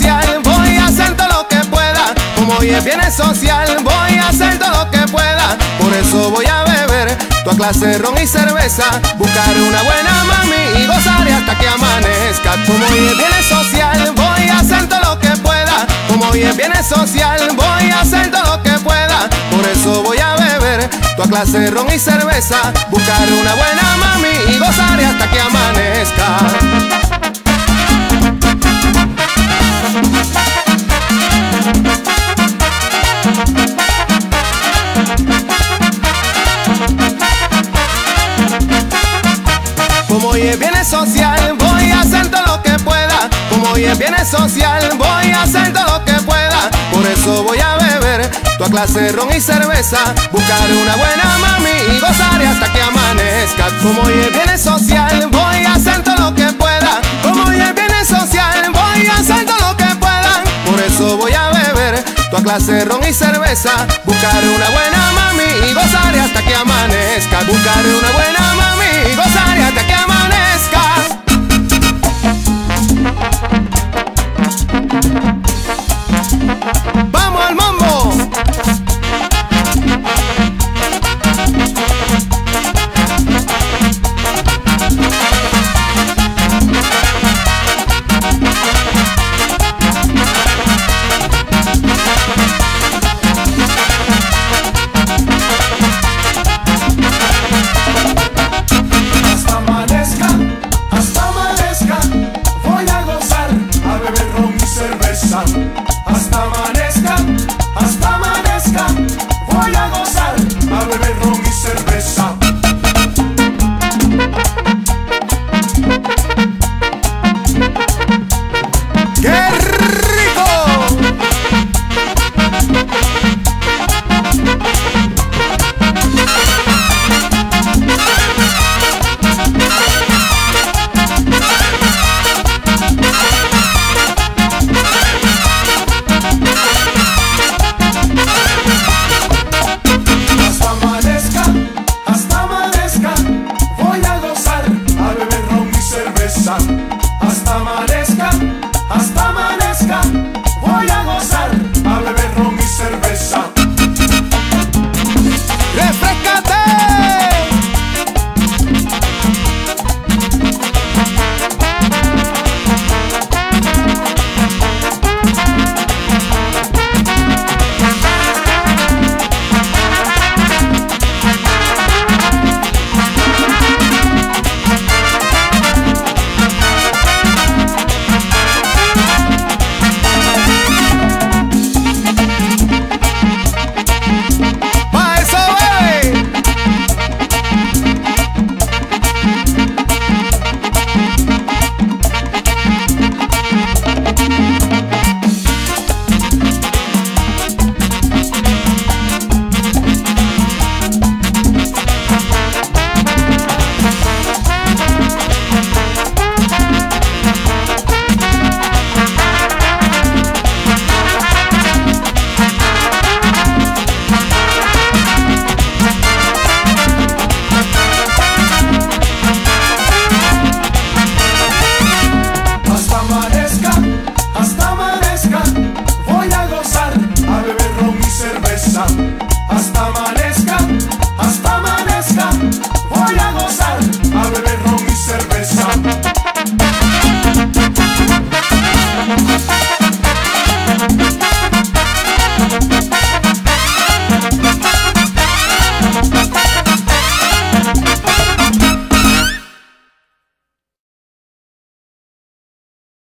social, voy a hacer todo lo que pueda. Como hoy es viernes social, voy a hacer todo lo que pueda. Por eso voy a beber toda clase de ron y cerveza, buscar una buena mami y gozaré hasta que amanezca. Como hoy es viernes social, voy a hacer todo lo que pueda. Como hoy es viernes social, voy a hacer todo lo que pueda. Por eso voy a beber toda clase de ron y cerveza, buscar una buena mami y gozaré hasta que amanezca. Como hoy es viernes social, voy a hacer todo lo que pueda. Como hoy es viernes social, voy a hacer todo lo que pueda. Por eso voy a beber toda clase de ron y cerveza, buscar una buena mami y gozaré hasta que amanezca. Como hoy es viernes social, voy a hacer todo lo que pueda. Como hoy es viernes social, voy a hacer todo lo que pueda. Por eso voy a beber toda clase de ron y cerveza, buscar una buena mami y gozaré hasta que amanezca. Buscaré una buena mami y gozaré hasta que amanezca. ¡Vamos al mambo! ¡Qué